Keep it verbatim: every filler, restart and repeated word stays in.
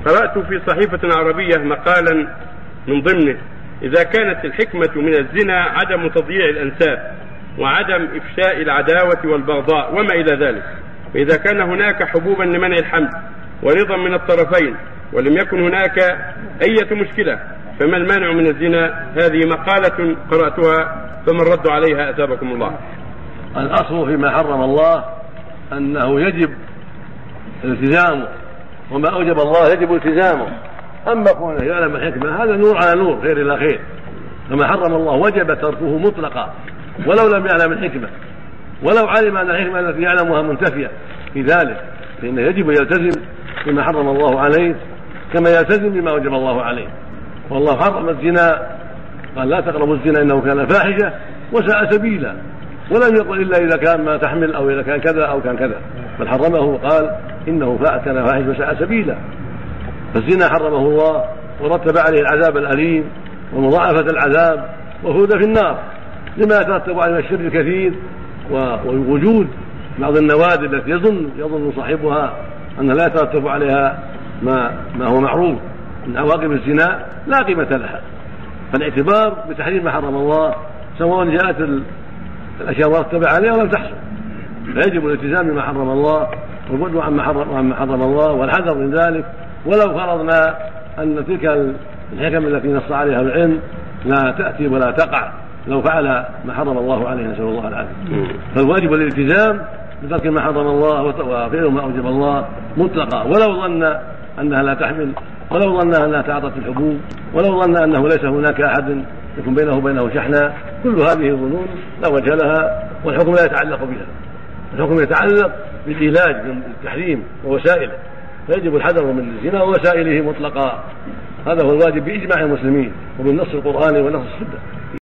قرأت في صحيفة عربية مقالا من ضمنه: إذا كانت الحكمة من الزنا عدم تضييع الأنساب وعدم إفشاء العداوة والبغضاء وما إلى ذلك، فإذا كان هناك حبوبا لمنع الحمل ورضا من الطرفين ولم يكن هناك أي مشكلة، فما المانع من الزنا؟ هذه مقالة قرأتها، فمن رد عليها أثابكم الله. الأصل فيما حرم الله أنه يجب التزامه، وما أوجب الله يجب التزامه. أما كونه يعلم الحكمة هذا نور على نور، خير إلى خير. فما حرم الله وجب تركه مطلقا ولو لم يعلم الحكمة، ولو علم أن الحكمة التي يعلمها منتفية في ذلك، فإنه يجب يلتزم بما حرم الله عليه كما يلتزم بما أوجب الله عليه. والله حرم الزنا، قال: لا تقربوا الزنا إنه كان فاحشة وساء سبيلا، ولم يقل إلا إذا كان ما تحمل أو إذا كان كذا أو كان كذا، بل حرمه وقال إنه كان فاحش وساء سبيلا. فالزنا حرمه الله ورتب عليه العذاب الأليم ومضاعفة العذاب وخلود في النار، لما يترتب عليه الشر الكثير ووجود بعض النوادر التي يظن يظن صاحبها أن لا يترتب عليها ما, ما هو معروف من عواقب الزنا لا قيمة لها. فالاعتبار بتحريم ما حرم الله سواء جاءت الأشياء مرتبة عليها ولم تحصل، فيجب الالتزام بما حرم الله والبعد عما حرم, حرم الله والحذر من ذلك. ولو فرضنا أن تلك الحكم التي نص عليها العلم لا تأتي ولا تقع لو فعل ما حرم الله عليه، نسأل الله العافية. فالواجب الالتزام بترك ما حرم الله وفعل ما أوجب الله مطلقا، ولو ظن أنها لا تحمل، ولو ظن أنها تعاطت الحبوب، ولو ظن أنه ليس هناك أحد يكون بينه وبينه شحنة. كل هذه الظنون لا وجه لها، والحكم لا يتعلق بها. الحكم يتعلق بالعلاج بالتحريم ووسائله، فيجب الحذر من الزنا ووسائله مطلقا. هذا هو الواجب بإجماع المسلمين وبالنص القرآني ونص السنة.